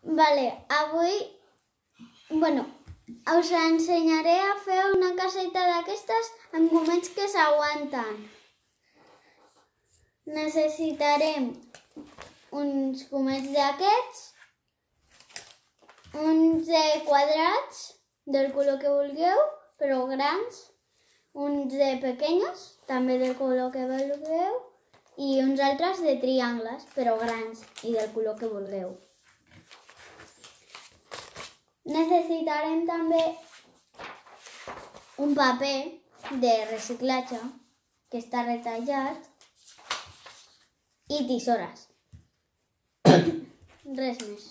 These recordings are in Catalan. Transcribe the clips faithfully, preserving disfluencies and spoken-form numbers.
Vale, avui, bueno, us ensenyaré a fer una caseta d'aquestes amb gomets que s'aguanten. Necessitarem uns gomets d'aquests, uns de quadrats del color que vulgueu, però grans, uns de pequeños, també del color que vulgueu, i uns altres de triangles, però grans i del color que vulgueu. Necessitarem també un paper de reciclatge que està retallat i tisores. Res més.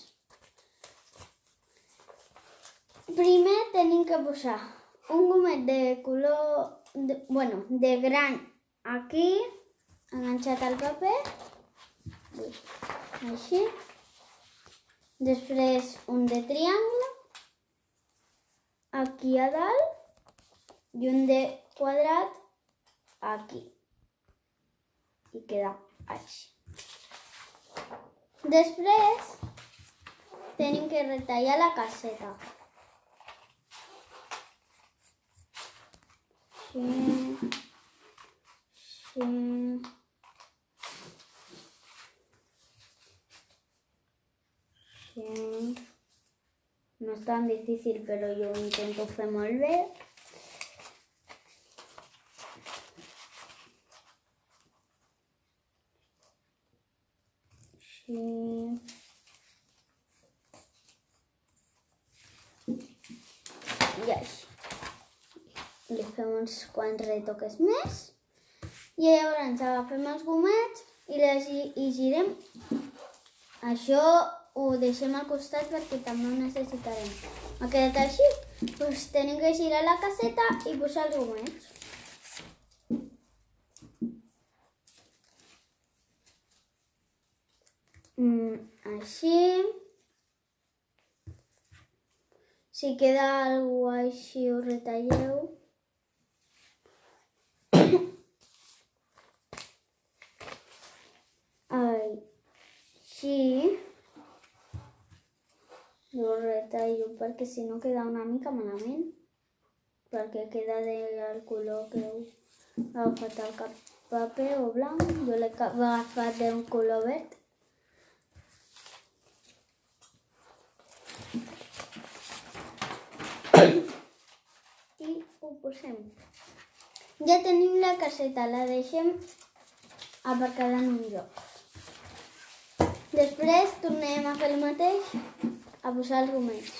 Primer tenim que posar un gomet de color, de, bueno, de gran aquí, enganxat al paper, així. Després un de triangle, aquí a dalt, i un de quadrat aquí. I queda així. Després tenim que retallar la caseta. Així, així. Així. No és tan difícil, però jo ho intento fer molt bé. Així. I així. Li fem uns quants retoques més. I llavors agafem els gomets i les hi girem. Això ho deixem al costat perquè també ho necessitarem. Ha quedat així? Doncs tenim que girar la caseta i posar els gomets. Mm, així. Si queda alguna cosa així ho retalleu. Així. Ho retallo perquè si no queda una mica malament. Perquè queda del color que heu agafat el paper o blanc. Jo l'he agafat d'un color verd. I ho posem. Ja tenim la caseta, la deixem aparcada en un lloc. Després tornem a fer el mateix, a posar els gomets.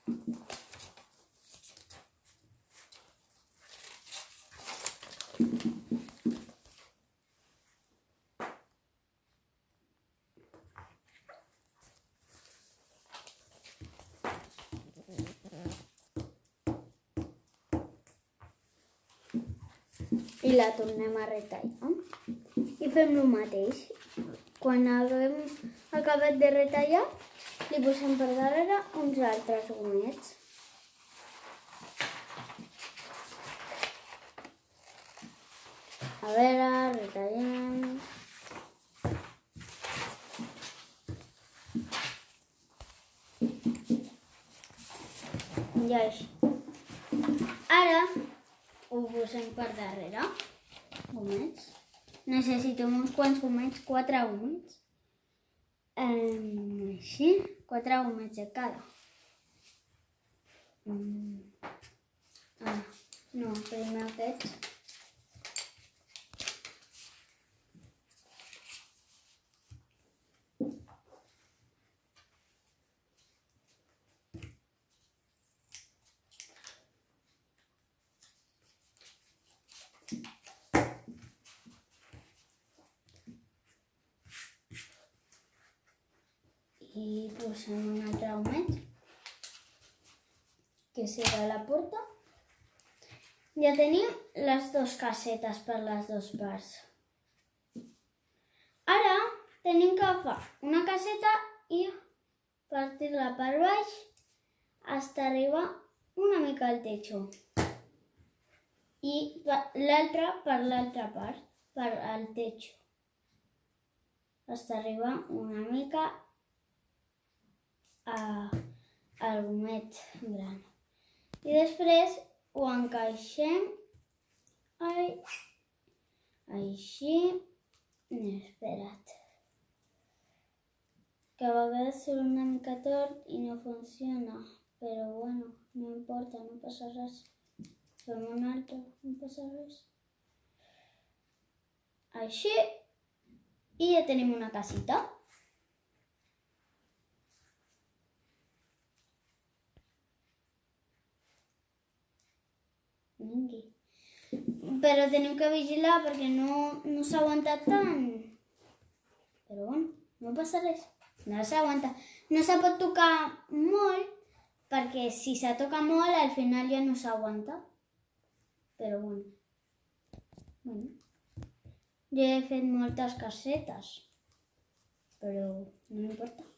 I la tornem a retallar. I fem el mateix. Quan haguem acabat de retallar, li posem per darrere uns altres gomets. A veure, retallem. I així. Ara ho posem per darrere. Gomets. Necessitem uns quants gomets, quatre gomets. Um, així, quatre gomets de cada. Um, ah, no, primer aquests. I posem un altre gomet, que serà la porta. Ja tenim les dues casetes per les dues parts. Ara tenim que agafar una caseta i partir-la per baix fins a arribar una mica al techo. I l'altra per l'altra part, per al techo. Fins a arribar una mica a, al gomet gran. I després ho encaixem ai, així. Espera't. Que a vegades surt una mica tort i no funciona. Però bueno, no importa, no passa res. Fem un altre, no passa res. Així. I ja tenim una casita. Vingui. Però tenim que vigilar perquè no, no s'aguanta tant. Però bueno, no passa res. No s'aguanta. No se pot tocar molt perquè si se toca molt al final ja no s'aguanta. Però bueno. Bueno. Jo he fet moltes casetes. Però no importa.